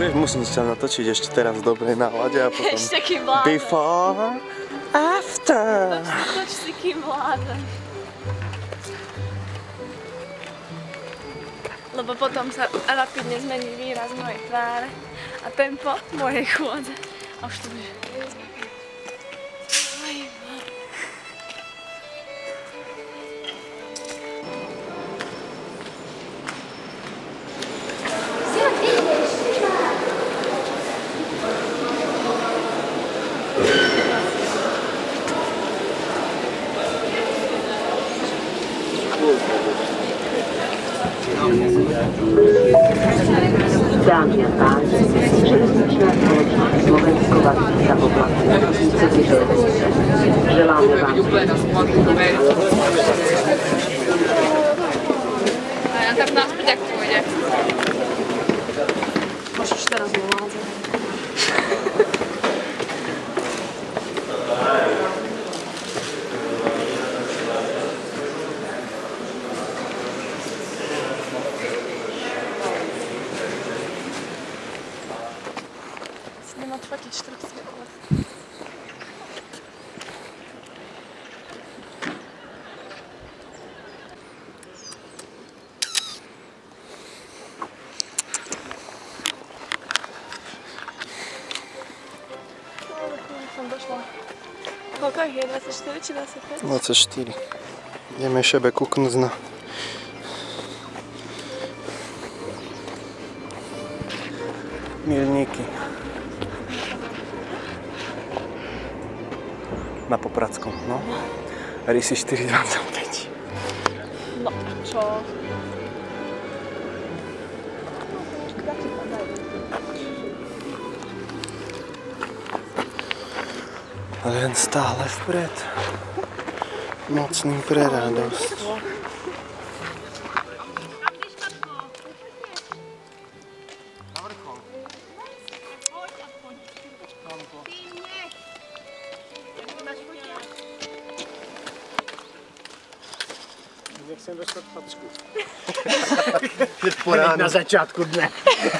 Vieš, musím sa natočiť ešte teraz v dobrej nálade a potom ešte kým vládem. Before, after. Toč si kým vládem. Lebo potom sa rapidne zmení výraz mojej tváre a tempo mojej chôdze. A už to bude. Dámy a páni, železničná spoločnosť Slovensko-Vatica v oblasti Košice železnice. Želáme vám. A ja tak naspäť, ak pôjde. Môžeš teraz volázať. Idem odfotiť štvrtý koles. Som došla. Koľko ich je? 24 či 25? 24. Ideme šebe kúknúť na milníky. Na Popradskom, no. Rysy 4,25. No, čo? Len stále vpred. Mocný pre radosť. Nechcem dostať facku. Na začiatku dne.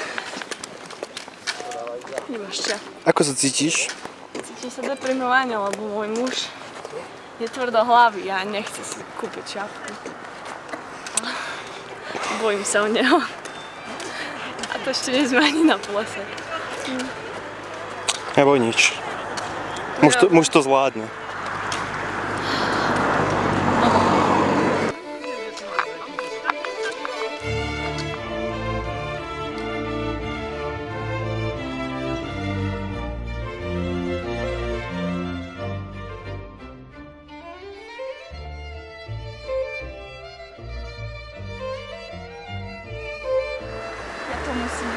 Nemáš čas. Ako sa cítiš? Cítim sa deprimovane, lebo môj muž je tvrdohlavý a nechce si kúpiť šapku. Bojím sa o neho. A to ešte nie sme ani na plese. Neboj nič. Muž to zvládne. To musím.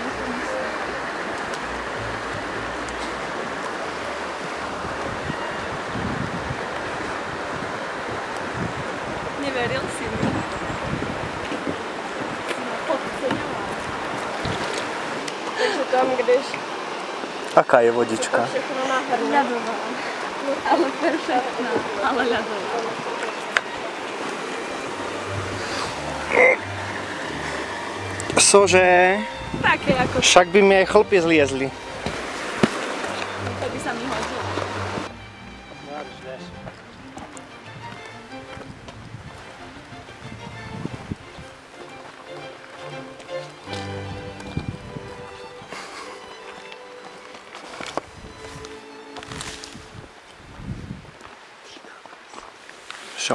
Neveril si mi. Podceňoval. Takže tam, kdež... Aká je vodička? Všechno nádherné. Ľadová. Ale perfektná. Ale ľadová. Cože? Také ako... Však by mi aj chlpy zliezli. To by sa mi hodilo. Čo?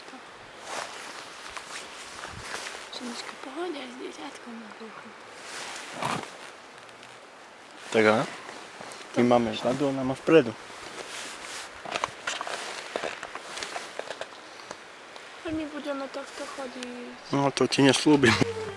Ženička, pohoď aj s dieťatkom na bruchu. Tak á? My máme vzadu, ona má vpredu. My budeme takto chodiť. No to ti neslúbim.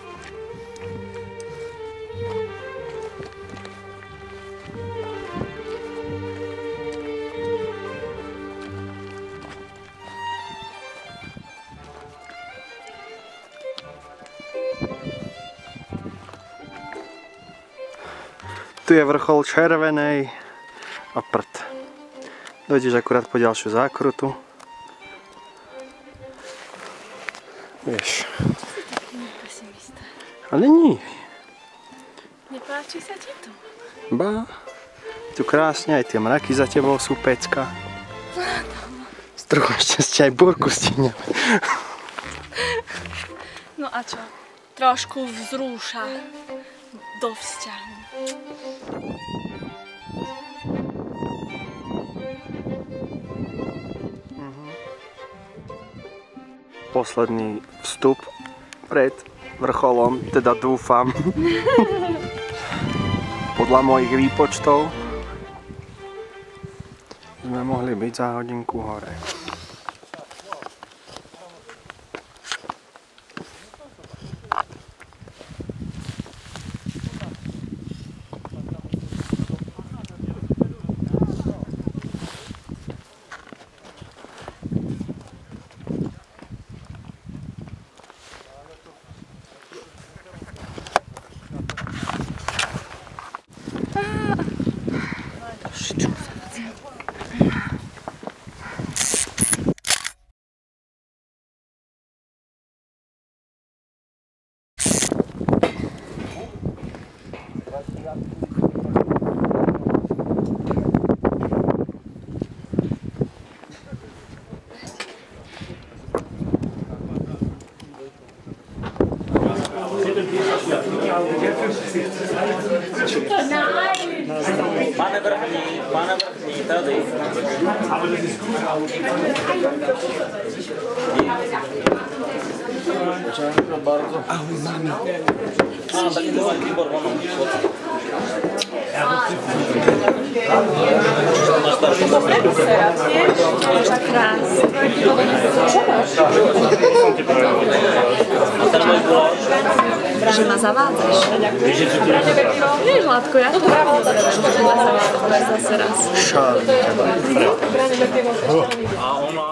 Tu je vrchol Červenej a prd. Dojdeš akurát po ďalšiu zákrutu. Vieš. Ale nie. Nepáči sa ti to? Ba, tu krásne, aj tie mraky za tebou sú pecka. Z trochu šťastia aj búrku stíňame. No a čo? Trošku vzrúša do vzťahu. Posledný vstup pred vrcholom, teda dúfam. Podľa mojich výpočtov sme mohli byť za hodinku hore. Pane vrchní, tady. Ahoj, mami. Tak to je výbor, ono. Že ma zavádzaš. Vieš, Látko, ja to práve zase raz. A ona...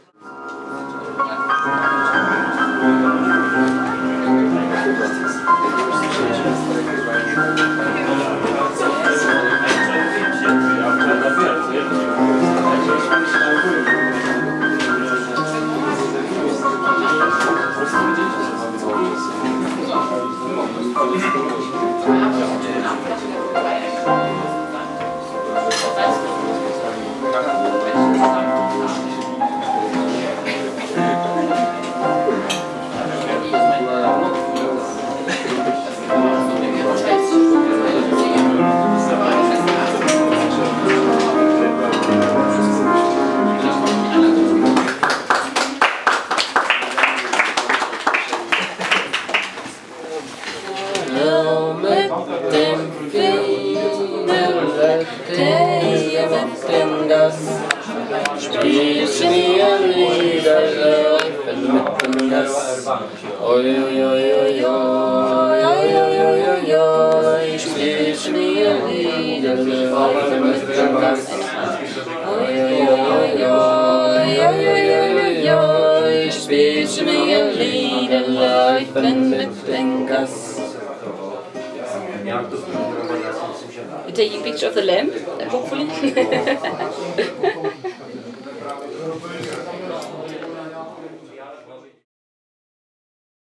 Oj, oj, oj, oj, oj, oj, oj, oj, oj, oj, spisz mi a little life with us. Oj, oj, oj, oj, oj, oj, oj, oj, oj, spisz mi a little life with us. You're taking a picture of the lamp, hopefully.